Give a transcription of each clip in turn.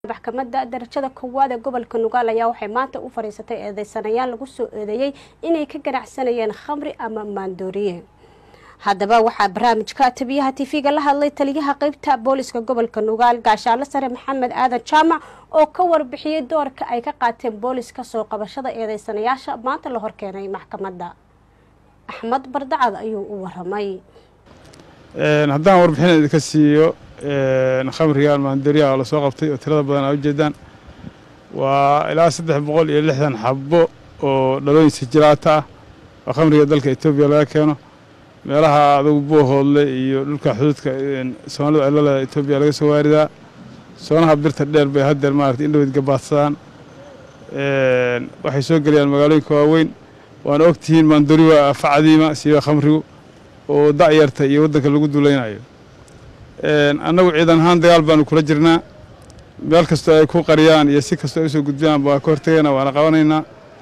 maxkamadda darajada koowaad ee gobolka Nugaal ayaa waxay maanta u fariisatay eedeysanayaal lagu soo eedeeyay inay ka ganacsanayeen khamri ama maandooriye. haddaba waxaa barnaamijka tabiyaha TV-ga la hadlay taliyaha qaybta booliska gobolka Nugaal gaashaale sare Maxamed Aadan Jaamac oo ka warbixiyay doorka ay ka qaateen booliska soo qabashada eedeysanayaasha maanta la horkeenay maxkamadda. Axmed Bardacad ayuu u waramay. haddaan warbixin idinka siiyo khamriga maandooriyaha la soo qabtay oo tirada badan ay u jeedaan waa ilaa 360 xabbo oo dhalooyin sijiraata ah oo khamriga dalka Itoobiya laga keeno meelaha adugu boohoodle iyo dhulka xuduudka Soomaalidu ay leedahay Itoobiya laga soo waaridaa soonaha birta dheer bay hadda maartay indhoweyd gabaadsadaan waxay soo galiyaan magaalooyinka waaweyn waan ogtihiin maandooriga facadiima sida khamrigu oo da'yarta iyo wadanka lagu duuleynayo annagu ciidan ahaan dagaal baanu kula jirnaa meel kasta ay ku qariyaan iyo si kasta ay soo gudbiyaan baa ka hortagayna waana qabanaynaa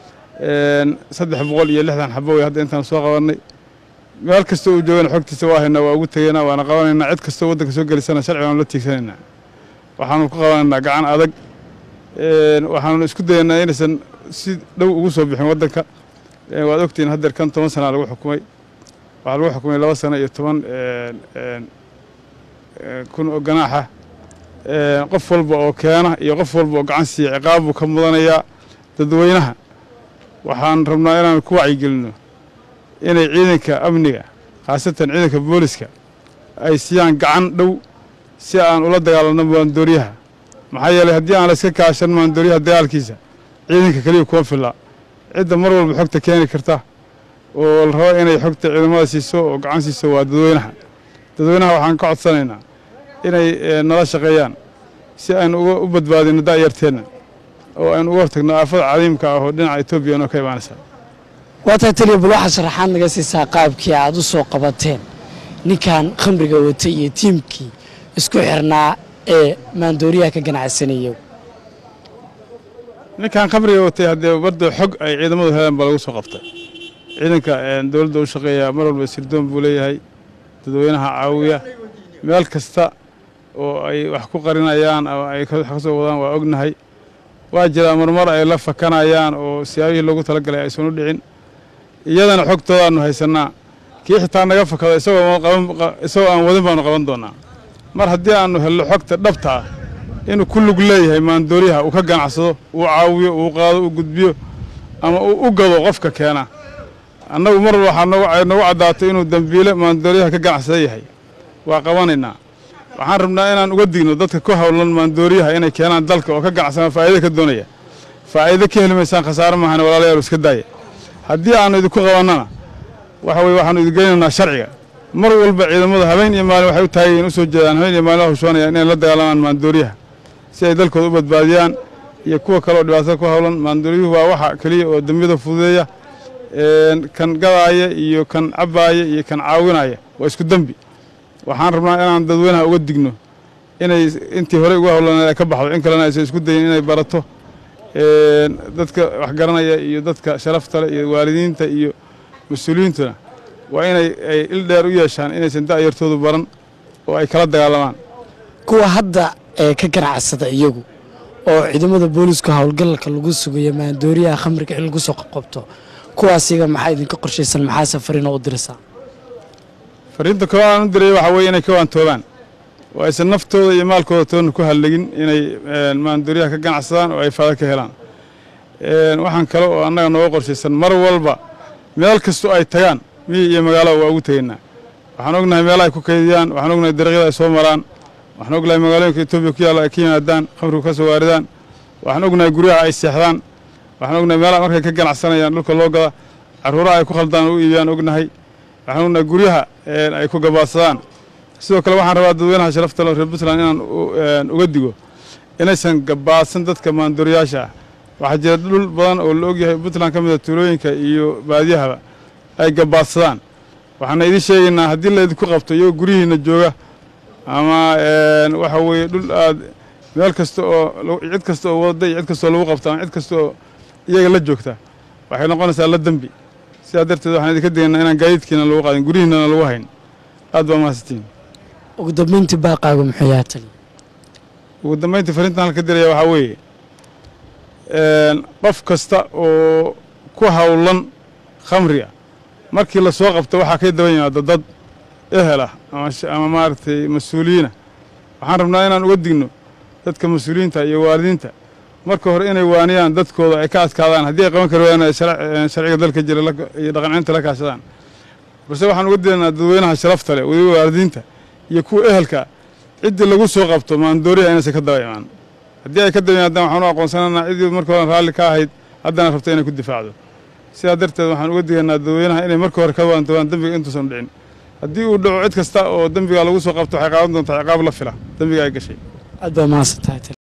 360 xabbo way hadda intaan soo qabanay meel kasta uu joogana xogtiisa waa haynaa waa ugu tagaynaa waana qabanaynaa cid kasta wadanka soo galisana sharciga aan la tiigsanaynaa waxaanu ku qabanaynaa gacan adag waxaanu isku dayaynaa inaysan si dhow ugu soo bixin wadanka waad ogtiin hadda kan 10 sano lagu xukumay waxaa lagu xukumay 2 sano iyo 10 kun oo ganaaxa qof walba oo keena iyo qof walba oo gacan siiya ciqaab uu ka mudanayaa dadweynaha waxaan rabnaa inaan ku wacyigelino inay ciidanka amniga khaasatan ciidanka booliska ay siiyaan gacan dhow si aan ula dagaalano maandooriyaha maxaa yeelay haddii aan la iska kaashan maandooriyaha dagaalkiisa ciidanka kaliya kuma filla cidda mar walba xogta keeni karta oo la rabo inay xogta ciidamada siiso oo gacan siiso waa dadweynaha waxaan ka codsanaynaa inay nala shaqeeyaan si aan u badbaadino da'yarteena oo aan uga hortagno aafada cadiimka ah oo dhinaca Itoobiya oo ka imaanaysa waxa taliya bal waxa sharaxaad naga siisaa qaabkii aad u soo qabateen ninkan khamriga watay iyo tiimkii isku xirnaa ee maandooriyaha ka ganacsanayay ninkan khamriga watay hadda bardo xog ay ciidamadu heleen baa lagu soo qabtay ciidanka dawladda u shaqeeya mar walba sirdoon buu leeyahay dadweynaha caawiya meel kasta oo ay wax ku qarinayaan ama ay ka soo wadaan waa ognahay waa jira marmar ay la fakanayaan oo siyaabihii loogu talagalay ay soo dhicin iyadana xogtooda aanu haysanaa kii xitaa naga fakado isagoo aan wadin baanu qaban doonaa mar haddii aanu helno xogta dhabta ah inuu ku lug leeyahay maandooriyaha uu ka ganacsado uu caawiyo uu qaado uu gudbiyo ama uu u gado qofka keena annagu mar waxaa nagu caddaatay inuu dambiile maandooriyaha ka ganacsada yahay waa qabanaynaa waxaan rabnaa inaan uga digno dadka ku hawlan maandooriyaha inay keenaan dalka oo ka ganacsana faa'iido ka doonaya faa'iido ka heli maysaan khasaare maahan walaalayaal iska daaya haddii aanu idinku qabannana waxa weeye waxaanu idin geynaynaa sharciga mar walba ciidamada habeen iyo maalin waxay u taagayeen u soo jeedaan habeen iyo maalin la hushoonayaan inay la dagaalamaan maandooriyaha si ay dalkooda u badbaadiyaan iyo kuwa kale oo dhibaatada ku hawlan maandooriyuhu waa waxa kaliya oo dambiyada fududeeya kan gadaaya iyo kan cabbaaya iyo kan caawinaya waa isku dambi waxaan rabnaa inaan dadweynaha uga digno inay intii hore uga hawlan ay ka baxdo in kalena aysan isku dayin inay barato dadka wax garanaya iyo dadka sharafta leh iyo waalidiinta iyo mas'uuliyiintuna waa inay il dheer u yeeshaan inaysan da'yartoodu baran oo ay kala dagaalamaan kuwa hadda ka ganacsada iyagu oo ciidamada booliska hawlgalka lagu sugayo maandooriyaha khamriga in lagu soo qabto kuwaasiga maxay idinka qorshaysan maxaa safarina u diraysaa fariinta koowaad aan u diray waxa weeye inay ka waantoobaan oo aysan naftooda iyo maalkooda toona ku hallegin inay maandooriyaha ka ganacsadaan oo ay faada ka helaan waxaan kale oo annaga nooga qorshaysan mar walba meel kastoo ay tagaan miyi iyo magaalada waa ugu tegaynaa waxaan ognahay meelaha ay ku kaydiyaan waxaan ognahay dariiqyada ay soo maraan waxaan ognahay magaalooyinka Itoobiya ku yaalla ay ka yimaadaan khamriga ka soo waaridaan waxaan ognahay guryaha ay seexdaan waxaan ognahay meelaha markay ka ganacsanayaan dhulka loo gada carruuraha ay ku khaldaan u iibiyaan ognahay waxaan ognahay guryaha ay ku gabaadsadaan sidoo kale waxaan rabaa dadweynaha sharafta leh reer Puntland inaan uga digo inaysan gabaadsan dadka maandooriyaasha ah waxaa jira dhul badan oo la ogyahay Puntland ka mid ah tuulooyinka iyo baadiyahaba ay gabaadsadaan waxaan idin sheegaynaa haddii la idinku qabto iyo gurihiina jooga ama waxa weeye dhul aad meel kasta oo cid kasta oo wada cid kasta oo lagu qabto ama cid kasta oo iyaga la joogta waxay noqonaysaa la dambi sidaa darteed waxaan idinka digaynaa inaan gaadiidkiina lagu qaadin gurihiinana lagu hayn aad baa mahadsantiin ugu dambeyntii baaqaagu muxuu yahay tali ugu dambeyntii fariintan halka diraya waxaa weeye qof kasta oo ku hawlan khamriga markii la soo qabto waxaa ka daban yimaada dad ehel ah ama maaragtay mas-uuliyiinah waxaan rabnaa inaan uga digno dadka mas-uuliyiinta iyo waalidiinta marka hore inay waaniyaan dadkooda ay ka adkaadaan haddii ay qaban kari waayaan ay sharciga dalka jira iyo dhaqancinta la kaashadaan balse waxaan uga dilaynaa dadweynaha sharafta leh weliba waalidiinta iyo kuwa ehelka ciddii lagu soo qabto maandooriya inaysan ka daba imaan haddii ay ka daba yimaadaan waxaan u aqoonsanaynaa ciddii marka hore raalli ka ahayd haddana rabta inay ku difaacdo sidaa darteed waxaan uga digaynaa dadweynaha inay marka hore ka waantobaan dembiga intuusan dhicin haddii uu dhaco cid kasta oo dembiga lagu soo qabto waxay qaadan doontaa ciqaab la fila dembiga ay gashay aad baa mahadsantahay